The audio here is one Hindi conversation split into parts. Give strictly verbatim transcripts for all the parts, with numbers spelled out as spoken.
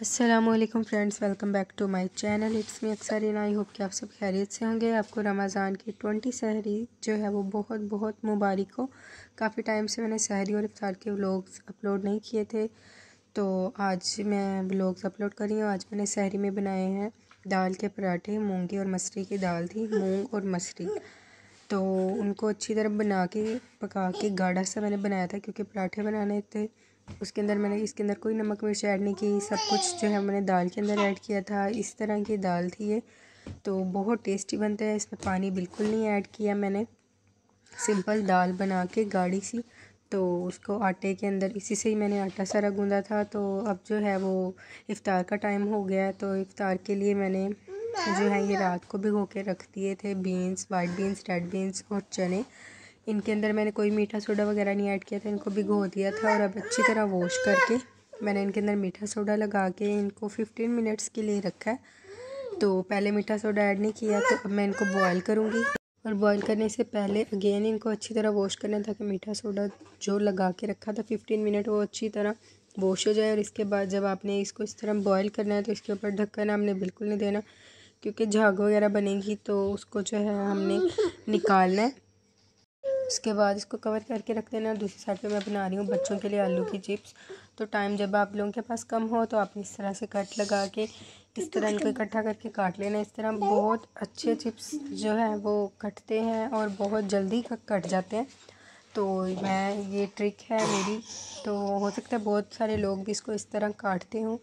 अस्सलामुअलैकुम friends, welcome back to my channel. It's me Aksareen. I hope कि आप सब खैरियत से होंगे। आपको रमज़ान की ट्वेंटी सहरी जो है वो बहुत बहुत मुबारक हो। काफ़ी टाइम से मैंने सहरी और इफ्तार के व्लॉग्स अपलोड नहीं किए थे, तो आज मैं व्लॉग्स अपलोड कर रही हूँ। आज मैंने सहरी में बनाए हैं दाल के पराठे। मूंगी और मसरी की दाल थी, मूंग और मसरी, तो उनको अच्छी तरह बना के पका के गाढ़ा सा मैंने बनाया था, क्योंकि पराठे बनाने थे। उसके अंदर मैंने इसके अंदर कोई नमक मिर्च ऐड नहीं की, सब कुछ जो है मैंने दाल के अंदर ऐड किया था। इस तरह की दाल थी ये, तो बहुत टेस्टी बनता है। इसमें पानी बिल्कुल नहीं ऐड किया मैंने, सिंपल दाल बना के गाढ़ी सी, तो उसको आटे के अंदर इसी से ही मैंने आटा सारा गूंदा था। तो अब जो है वो इफ़्तार का टाइम हो गया है, तो इफ़्तार के लिए मैंने जो है ये रात को भिगो के रख दिए थे beans, white beans, red beans और चने। इनके अंदर मैंने कोई मीठा सोडा वगैरह नहीं ऐड किया था, इनको भिगो दिया था। और अब अच्छी तरह वॉश करके मैंने इनके अंदर मीठा सोडा लगा के इनको फिफ्टीन मिनट्स के लिए रखा है। तो पहले मीठा सोडा ऐड नहीं किया, तो अब मैं इनको बॉयल करूँगी। और बॉयल करने से पहले अगेन इनको अच्छी तरह वॉश करना था, कि मीठा सोडा जो लगा के रखा था फिफ्टीन मिनट वो अच्छी तरह वॉश हो जाए। और इसके बाद जब आपने इसको इस तरह बॉयल करना है, तो इसके ऊपर ढक्कन हमने बिल्कुल नहीं देना, क्योंकि झाग वगैरह बनेगी, तो उसको जो है हमने निकालना है। उसके बाद इसको कवर करके रख देना। दूसरी साइड पे मैं बना रही हूँ बच्चों के लिए आलू की चिप्स। तो टाइम जब आप लोगों के पास कम हो, तो आपने इस तरह से कट लगा के इस तरह इनको इकट्ठा करके काट लेना। इस तरह बहुत अच्छे चिप्स जो है वो कटते हैं और बहुत जल्दी कट जाते हैं। तो मैं ये ट्रिक है मेरी, तो हो सकता है बहुत सारे लोग भी इसको इस तरह काटते हों।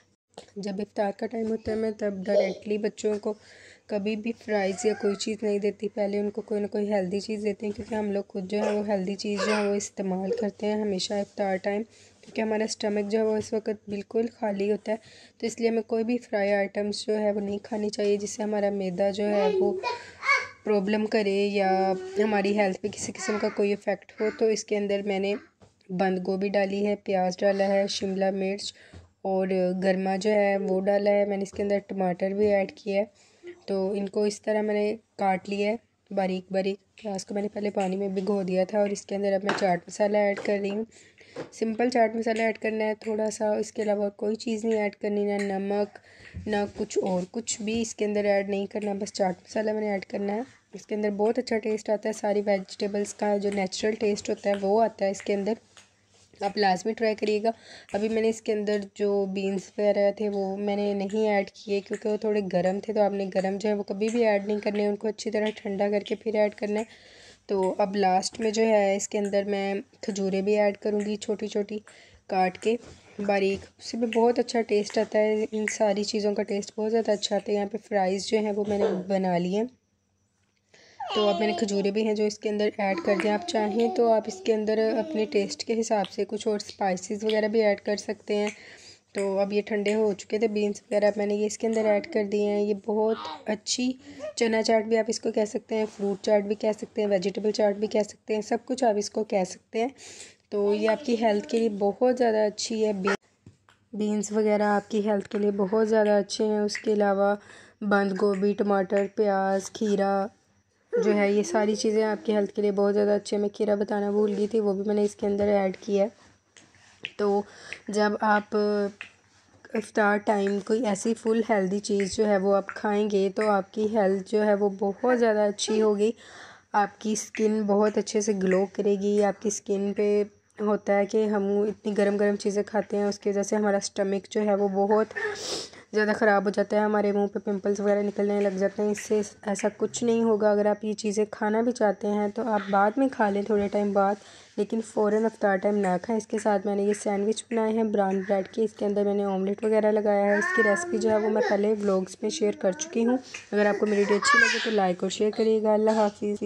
जब इफ्तार का टाइम होता है, मैं तब डायरेक्टली बच्चों को कभी भी फ्राइज़ या कोई चीज़ नहीं देती, पहले उनको कोई ना कोई हेल्दी चीज़ देते हैं, क्योंकि हम लोग खुद जो है वो हेल्दी चीज़ जो है वो इस्तेमाल करते हैं हमेशा इफ्तार टाइम, क्योंकि हमारा स्टमक जो है वो इस वक्त बिल्कुल खाली होता है। तो इसलिए हमें कोई भी फ्राई आइटम्स जो है वो नहीं खानी चाहिए, जिससे हमारा मैदा जो है वो प्रॉब्लम करे या हमारी हेल्थ पे किसी किस्म का कोई इफ़ेक्ट हो। तो इसके अंदर मैंने बंद गोभी डाली है, प्याज डाला है, शिमला मिर्च और गरमा जो है वो डाला है। मैंने इसके अंदर टमाटर भी ऐड किया है। तो इनको इस तरह मैंने काट लिया है बारीक बारीक। प्याज को मैंने पहले पानी में भिगो दिया था। और इसके अंदर अब मैं चाट मसाला ऐड कर रही हूँ। सिंपल चाट मसाला ऐड करना है थोड़ा सा, इसके अलावा कोई चीज़ नहीं ऐड करनी, ना नमक ना कुछ और कुछ भी इसके अंदर ऐड नहीं करना, बस चाट मसाला मैंने ऐड करना है। इसके अंदर बहुत अच्छा टेस्ट आता है, सारी वेजिटेबल्स का जो नेचुरल टेस्ट होता है वो आता है इसके अंदर। आप लाजमी ट्राई करिएगा। अभी मैंने इसके अंदर जो बीन्स वगैरह थे वो मैंने नहीं ऐड किए, क्योंकि वो थोड़े गर्म थे। तो आपने गर्म जो है वो कभी भी ऐड नहीं करने, उनको अच्छी तरह ठंडा करके फिर ऐड करना है। तो अब लास्ट में जो है इसके अंदर मैं खजूरें भी ऐड करूँगी, छोटी छोटी काट के बारीक। उससे भी बहुत अच्छा टेस्ट आता है, इन सारी चीज़ों का टेस्ट बहुत ज़्यादा अच्छा आता है। यहाँ पे फ्राइज़ जो हैं वो मैंने बना लिए हैं। तो अब मैंने खजूरें भी हैं जो इसके अंदर ऐड कर दें। आप चाहें तो आप इसके अंदर अपने टेस्ट के हिसाब से कुछ और स्पाइसेस वगैरह भी ऐड कर सकते हैं। तो अब ये ठंडे हो चुके थे बीन्स वगैरह, मैंने ये इसके अंदर ऐड कर दिए हैं। ये बहुत अच्छी चना चाट भी आप इसको कह सकते हैं, फ्रूट चाट भी कह सकते हैं, वेजिटेबल चाट भी कह सकते हैं, सब कुछ आप इसको कह सकते हैं। तो ये आपकी हेल्थ के लिए बहुत ज़्यादा अच्छी है। बीन्स वगैरह आपकी हेल्थ के लिए बहुत ज़्यादा अच्छे हैं। उसके अलावा बंद गोभी, टमाटर, प्याज, खीरा जो है ये सारी चीज़ें आपकी हेल्थ के लिए बहुत ज़्यादा अच्छी है। मैं खीरा बताना भूल गई थी, वो भी मैंने इसके अंदर ऐड किया है। तो जब आप इफ्तार टाइम कोई ऐसी फुल हेल्दी चीज़ जो है वो आप खाएंगे, तो आपकी हेल्थ जो है वो बहुत ज़्यादा अच्छी होगी। आपकी स्किन बहुत अच्छे से ग्लो करेगी। आपकी स्किन पे होता है कि हम इतनी गरम गरम चीज़ें खाते हैं, उसकी वजह से हमारा स्टमक जो है वो बहुत ज़्यादा ख़राब हो जाता है, हमारे मुंह पे पिंपल्स वगैरह निकलने लग जाते हैं। इससे ऐसा कुछ नहीं होगा। अगर आप ये चीज़ें खाना भी चाहते हैं तो आप बाद में खा लें, थोड़े टाइम बाद, लेकिन फ़ौरन अफ्तार टाइम ना खाएं। इसके साथ मैंने ये सैंडविच बनाए हैं ब्राउन ब्रेड के, इसके अंदर मैंने ऑमलेट वगैरह लगाया है। इसकी रेसिपी जो है वो मैं पहले व्लॉग्स में शेयर कर चुकी हूँ। अगर आपको मेरी वीडियो अच्छी लगे तो लाइक और शेयर करिएगा। अल्लाह हाफिज़।